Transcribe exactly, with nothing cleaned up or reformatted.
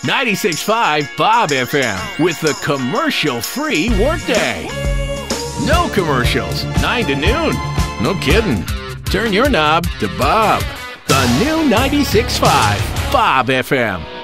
ninety-six point five Bob F M with the commercial-free workday. No commercials, nine to noon. No kidding. Turn your knob to Bob. The new ninety-six point five Bob F M.